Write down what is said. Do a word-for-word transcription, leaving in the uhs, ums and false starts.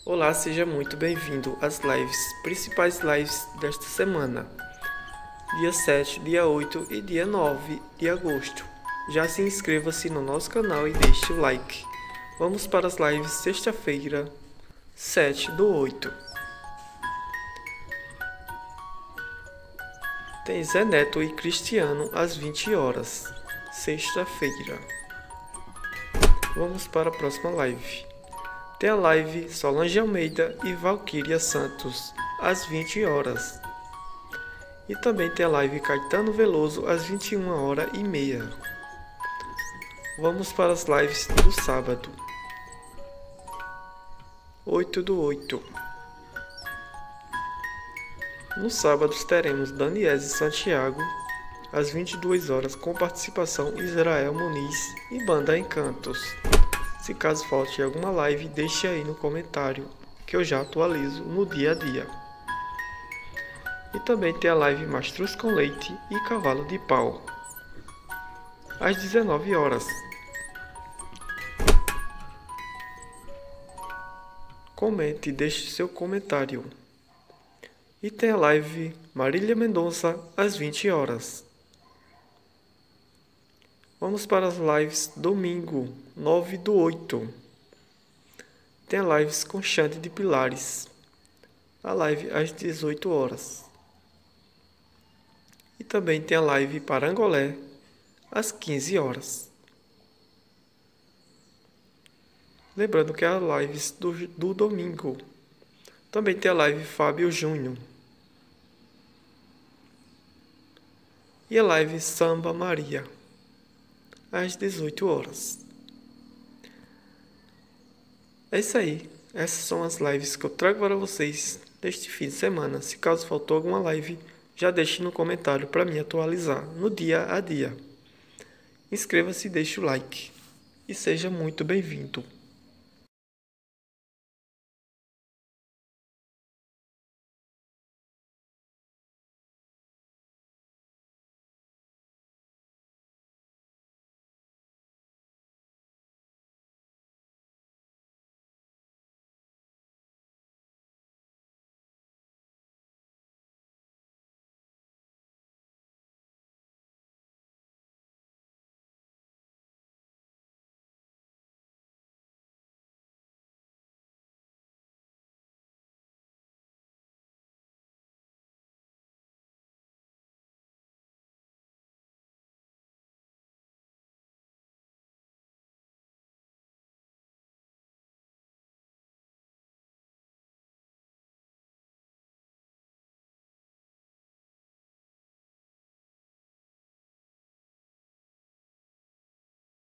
Olá, seja muito bem-vindo às lives, principais lives desta semana, dia sete, dia oito e dia nove de agosto. Já se inscreva-se no nosso canal e deixe o like. Vamos para as lives sexta-feira, sete do oito. Tem Zé Neto e Cristiano às vinte horas, sexta-feira. Vamos para a próxima live. Tem a live Solange Almeida e Valquíria Santos às vinte horas. E também tem a live Caetano Veloso às vinte e uma horas e meia. Vamos para as lives do sábado, oito do oito. No sábado teremos Daniese Santiago às vinte e duas horas com participação Israel Muniz e Banda Encantos. Se caso falte alguma live, deixe aí no comentário que eu já atualizo no dia a dia. E também tem a live Mastruz com Leite e Cavalo de Pau às dezenove horas. Comente e deixe seu comentário. E tem a live Marília Mendonça às vinte horas. Vamos para as lives domingo, nove do oito. Tem a lives com Xande de Pilares. A live às dezoito horas. E também tem a live Parangolé às quinze horas. Lembrando que é as lives do, do domingo. Também tem a live Fábio Júnior. E a live Samba Maria às dezoito horas. É isso aí. Essas são as lives que eu trago para vocês neste fim de semana. Se caso faltou alguma live, já deixe no comentário para me atualizar no dia a dia. Inscreva-se e deixe o like. E seja muito bem-vindo.